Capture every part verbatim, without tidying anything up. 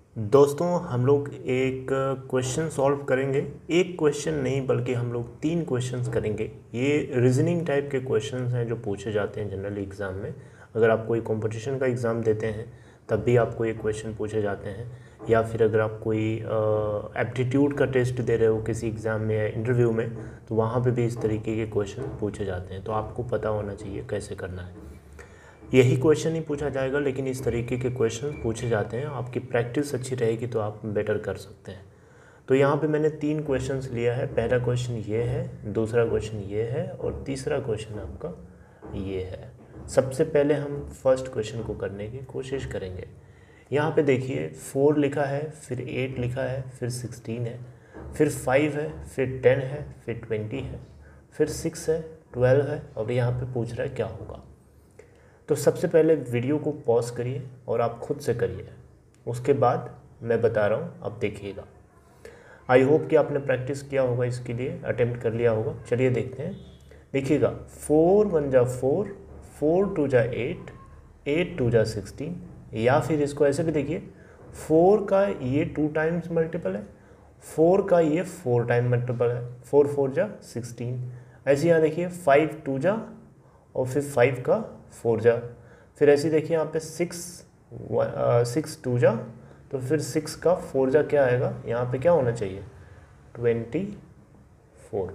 दोस्तों हम लोग एक क्वेश्चन सॉल्व करेंगे। एक क्वेश्चन नहीं बल्कि हम लोग तीन क्वेश्चंस करेंगे। ये रीजनिंग टाइप के क्वेश्चंस हैं जो पूछे जाते हैं जनरली एग्ज़ाम में। अगर आप कोई कंपटीशन का एग्ज़ाम देते हैं तब भी आपको ये क्वेश्चन पूछे जाते हैं, या फिर अगर आप कोई एप्टीट्यूड का टेस्ट दे रहे हो किसी एग्ज़ाम में या इंटरव्यू में तो वहाँ पर भी इस तरीके के क्वेश्चन पूछे जाते हैं। तो आपको पता होना चाहिए कैसे करना है। यही क्वेश्चन ही पूछा जाएगा लेकिन इस तरीके के क्वेश्चन पूछे जाते हैं। आपकी प्रैक्टिस अच्छी रहेगी तो आप बेटर कर सकते हैं। तो यहाँ पे मैंने तीन क्वेश्चंस लिया है। पहला क्वेश्चन ये है, दूसरा क्वेश्चन ये है और तीसरा क्वेश्चन आपका ये है। सबसे पहले हम फर्स्ट क्वेश्चन को करने की कोशिश करेंगे। यहाँ पे देखिए फोर लिखा है, फिर एट लिखा है, फिर सिक्सटीन है, फिर फाइव है, फिर टेन है, फिर ट्वेंटी है, फिर सिक्स है, ट्वेल्व है और यहाँ पे पूछ रहा है क्या होगा। तो सबसे पहले वीडियो को पॉज करिए और आप खुद से करिए, उसके बाद मैं बता रहा हूँ, आप देखिएगा। आई होप कि आपने प्रैक्टिस किया होगा, इसके लिए अटेम्प्ट कर लिया होगा। चलिए देखते हैं। देखिएगा, फोर वन जा फोर, फोर टू जा एट, एट टू जा सिक्सटीन, या फिर इसको ऐसे भी देखिए, फोर का ये टू टाइम्स मल्टीपल है, फोर का ये फोर टाइम मल्टीपल है, फोर फोर जा सिक्सटीन। ऐसे यहाँ देखिए फाइव टू जा और फिर फाइव का फोर जा, फिर ऐसे देखिए यहाँ पे सिक्स सिक्स टू जा, तो फिर सिक्स का फोर जा क्या आएगा, यहाँ पे क्या होना चाहिए, twenty four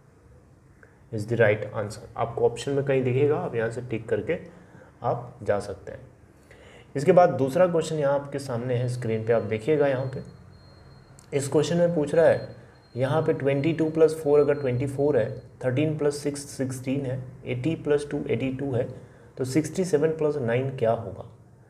is the right answer. आपको ऑप्शन में कहीं दिखेगा, आप यहाँ से टिक करके आप जा सकते हैं। इसके बाद दूसरा क्वेश्चन यहाँ आपके सामने है स्क्रीन पे, आप देखिएगा। यहाँ पे इस क्वेश्चन में पूछ रहा है, यहाँ पे ट्वेंटी टू प्लस फोर अगर ट्वेंटी फोर है, थर्टीन प्लस सिक्स सिक्सटीन है, eighty plus two eighty two है, तो सिक्सटी सेवन प्लस नाइन क्या होगा।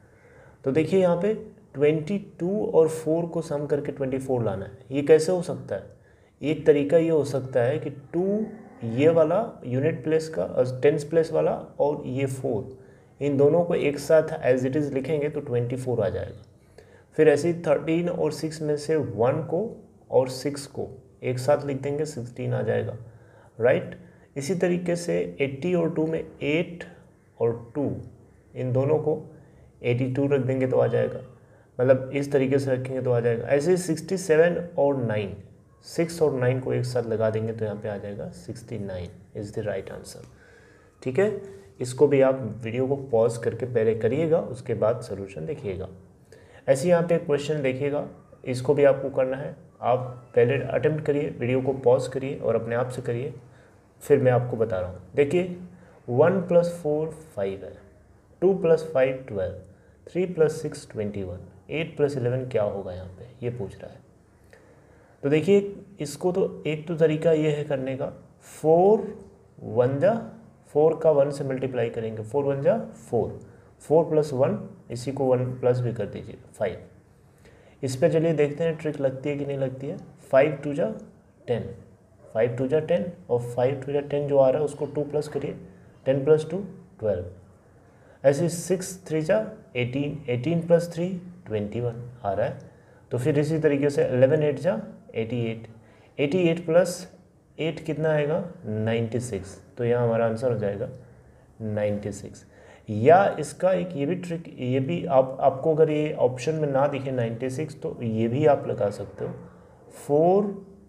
तो देखिए यहाँ पे ट्वेंटी टू और फोर को सम करके ट्वेंटी फोर लाना है। ये कैसे हो सकता है? एक तरीका ये हो सकता है कि टू ये वाला यूनिट प्लेस का टेंस प्लेस वाला और ये फोर, इन दोनों को एक साथ एज इट इज़ लिखेंगे तो ट्वेंटी फोर आ जाएगा। फिर ऐसे ही थर्टीन और सिक्स में से वन को और सिक्स को एक साथ लिख देंगे, सिक्सटीन आ जाएगा, राइट। इसी तरीके से एट्टी और टू में एट और टू, इन दोनों को एटी टू रख देंगे तो आ जाएगा, मतलब इस तरीके से रखेंगे तो आ जाएगा। ऐसे ही सिक्सटी सेवन और नाइन, सिक्स और नाइन को एक साथ लगा देंगे तो यहाँ पे आ जाएगा sixty nine is the right answer. ठीक है, इसको भी आप वीडियो को पॉज करके पहले करिएगा, उसके बाद सोल्यूशन देखिएगा। ऐसे यहाँ पे क्वेश्चन देखिएगा, इसको भी आपको करना है। आप पहले अटेम्प्ट करिए, वीडियो को पॉज करिए और अपने आप से करिए, फिर मैं आपको बता रहा हूँ। देखिए, वन प्लस फोर फाइव है, two plus five twelve, three plus six twenty one, eight plus eleven क्या होगा, यहाँ पे ये पूछ रहा है। तो देखिए इसको तो एक तो तरीका ये है करने का, फोर वन जा, फोर का वन से मल्टीप्लाई करेंगे, फोर वन जा फोर, फोर प्लस वन, इसी को वन प्लस भी कर दीजिए, फाइव। इस पर चलिए देखते हैं ट्रिक लगती है कि नहीं लगती है। फाइव टू जा टेन, फाइव टू जा टेन और फाइव टू जा टेन जो आ रहा है उसको टू प्लस करिए, टेन प्लस टू ट्वेल्व। ऐसे सिक्स थ्री जा eighteen, eighteen plus three twenty one आ रहा है। तो फिर इसी तरीके से एलेवन एट जा eighty eight, eighty eight plus eight कितना आएगा, नाइन्टी सिक्स। तो यहाँ हमारा आंसर हो जाएगा नाइन्टी सिक्स। या इसका एक ये भी ट्रिक, ये भी आप आपको अगर ये ऑप्शन में ना दिखे नाइन्टी सिक्स तो ये भी आप लगा सकते हो, four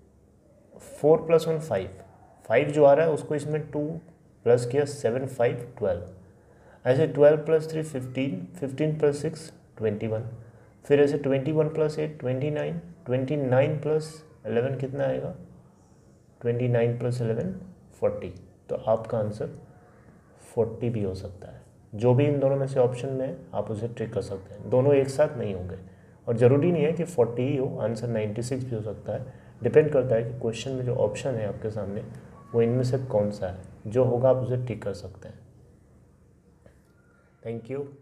four plus one five, five जो आ रहा है उसको इसमें टू प्लस किया, सेवन फाइव ट्वेल्व। ऐसे twelve plus three fifteen, fifteen plus six twenty one, फिर ऐसे twenty one plus eight twenty nine, twenty nine plus eleven कितना आएगा, twenty nine plus eleven forty. तो आपका आंसर फोर्टी भी हो सकता है। जो भी इन दोनों में से ऑप्शन में है आप उसे ट्रिक कर सकते हैं, दोनों एक साथ नहीं होंगे और ज़रूरी नहीं है कि फोर्टी ही हो, आंसर नाइन्टी सिक्स भी हो सकता है। डिपेंड करता है कि क्वेश्चन में जो ऑप्शन है आपके सामने वो इनमें से कौन सा है, जो होगा आप उसे टिक कर सकते हैं। Thank you.